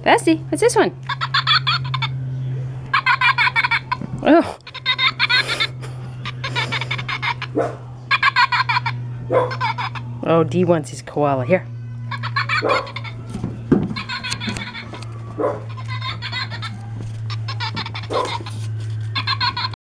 Bestie, what's this one? Oh. Oh, D wants his koala. Here.